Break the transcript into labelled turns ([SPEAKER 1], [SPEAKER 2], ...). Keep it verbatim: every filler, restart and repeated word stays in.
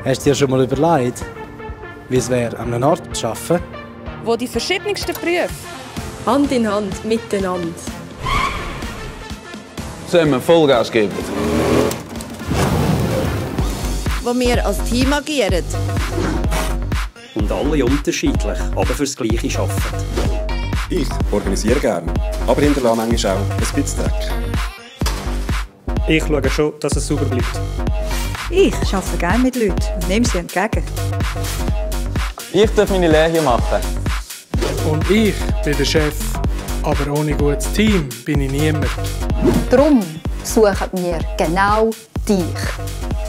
[SPEAKER 1] Hast du dir schon mal überlegt, wie es wäre, an einem Ort zu arbeiten,
[SPEAKER 2] wo die verschiedensten Berufe
[SPEAKER 3] Hand in Hand miteinander
[SPEAKER 4] zusammen Vollgas geben,
[SPEAKER 5] wo wir als Team agieren
[SPEAKER 6] und alle unterschiedlich, aber fürs Gleiche arbeiten.
[SPEAKER 7] Ich organisiere gerne, aber hinterlasse manchmal auch ein bisschen Dreck.
[SPEAKER 8] Ich schaue schon, dass es sauber bleibt.
[SPEAKER 9] Ich arbeite gerne mit Leuten und nehme sie entgegen.
[SPEAKER 10] Ich darf meine Lehre hier machen.
[SPEAKER 11] Und ich bin der Chef, aber ohne gutes Team bin ich niemand.
[SPEAKER 12] Darum suchen wir genau dich.